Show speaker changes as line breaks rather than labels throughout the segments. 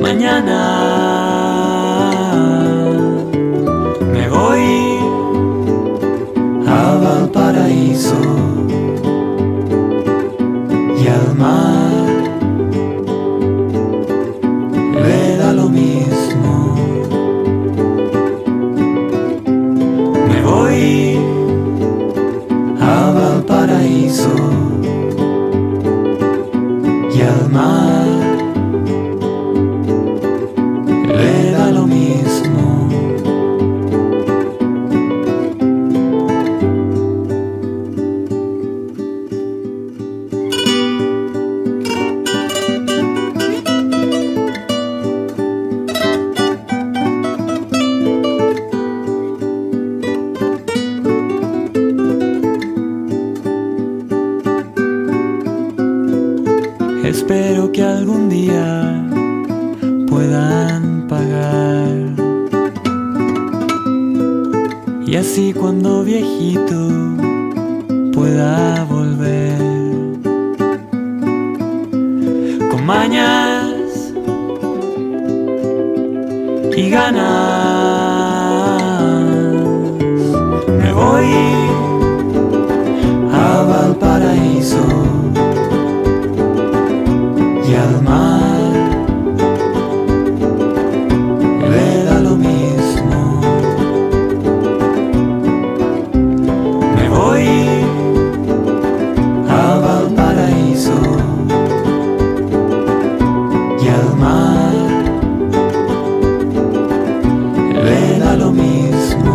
Mañana me voy a Valparaíso y al mar le da lo mismo. Me voy a Valparaíso y al mar le da lo mismo. Espero que algún día puedan pagar, y así cuando viejito pueda volver con mañas y ganas. Me voy a Valparaíso y al mar le da lo mismo. Me voy a Valparaíso y al mar le da lo mismo.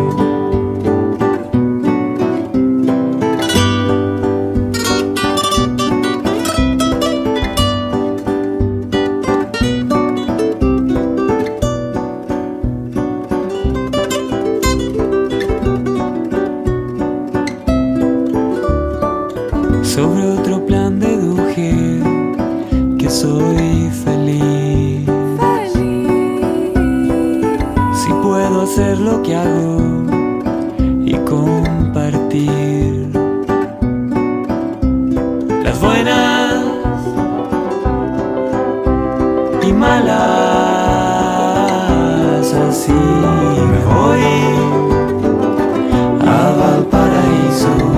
Sobre otro plan deduje que soy feliz, si puedo hacer lo que hago y compartir las buenas y malas. Así me voy a Valparaíso